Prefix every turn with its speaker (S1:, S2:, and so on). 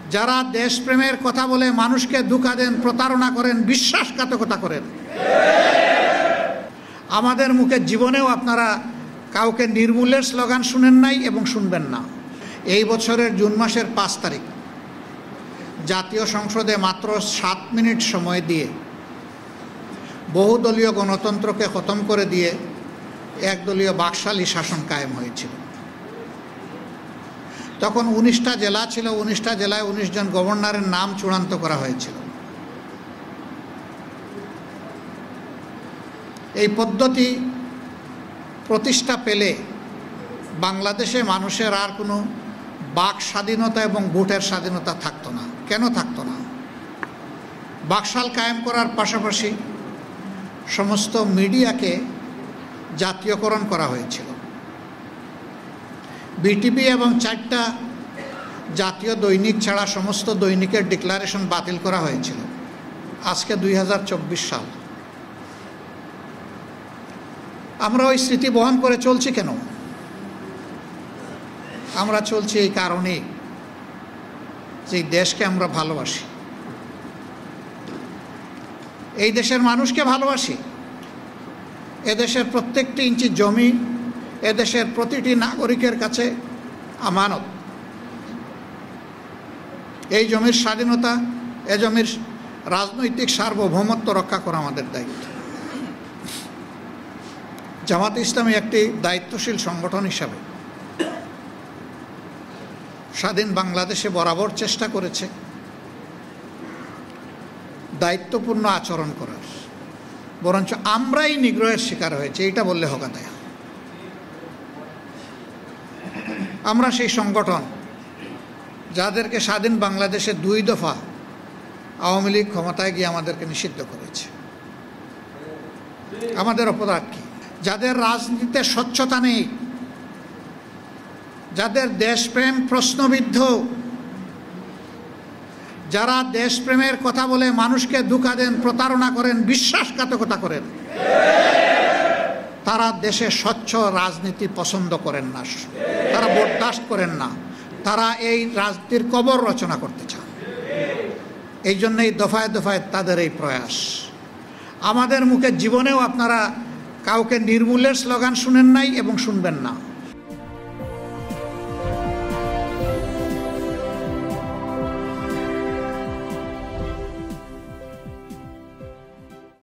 S1: যারা দেশপ্রেমের কথা বলে মানুষকে ধোঁকা দেন, প্রতারণা করেন, বিশ্বাসঘাতকতা করেন। আমাদের মুখে জীবনেও আপনারা কাউকে নির্মূলের স্লোগান শুনেন নাই এবং শুনবেন না। এই বছরের জুন মাসের 5 তারিখ জাতীয় সংসদে মাত্র 7 মিনিট সময় দিয়ে বহুদলীয় গণতন্ত্রকে খতম করে দিয়ে একদলীয় বাকশালী শাসন কায়েম হয়েছিল। তখন 19টা জেলা ছিল, 19টা জেলায় 19 জন গভর্নরের নাম চূড়ান্ত করা হয়েছিল। এই পদ্ধতি প্রতিষ্ঠা পেলে বাংলাদেশে মানুষের আর কোনো বাক স্বাধীনতা এবং ভোটের স্বাধীনতা থাকতো না। কেন থাকতো না? বাকশাল কায়েম করার পাশাপাশি সমস্ত মিডিয়াকে জাতীয়করণ করা হয়েছিল। বিটিভি এবং 4টা জাতীয় দৈনিক ছাড়া সমস্ত দৈনিকের ডিক্লারেশন বাতিল করা হয়েছিল। আজকে 2024 সাল। আমরা ওই স্মৃতি বহন করে চলছি কেন? আমরা চলছি এই কারণেই যে দেশকে আমরা ভালোবাসি, এই দেশের মানুষকে ভালোবাসি। এদেশের প্রত্যেকটি ইঞ্চি জমি এদেশের প্রতিটি নাগরিকের কাছে আমানত। এই জমির স্বাধীনতা, এ জমির রাজনৈতিক সার্বভৌমত্ব রক্ষা করা আমাদের দায়িত্ব। জামাত ইসলামী একটি দায়িত্বশীল সংগঠন হিসাবে স্বাধীন বাংলাদেশে বরাবর চেষ্টা করেছে দায়িত্বপূর্ণ আচরণ করার, বরঞ্চ আমরাই নিগ্রহের শিকার হয়েছে এটা বললে হবে না। আমরা সেই সংগঠন যাদেরকে স্বাধীন বাংলাদেশে 2 দফা আওয়ামী লীগ ক্ষমতায় গিয়ে আমাদেরকে নিষিদ্ধ করেছে। আমাদের অপরাধ কি? যাদের রাজনীতিতে স্বচ্ছতা নেই, যাদের দেশপ্রেম প্রশ্নবিদ্ধ, যারা দেশপ্রেমের কথা বলে মানুষকে ধোঁকা দেন, প্রতারণা করেন, বিশ্বাসঘাতকতা করেন, তারা দেশে স্বচ্ছ রাজনীতি পছন্দ করেন না, তারা বরদাস্ত করেন না, তারা এই রাজনীতির কবর রচনা করতে চান। এই জন্যই দফায় দফায় তাদের এই প্রয়াস। আমাদের মুখে জীবনেও আপনারা কাউকে নির্মূলের স্লোগান শুনেন নাই এবং শুনবেন না।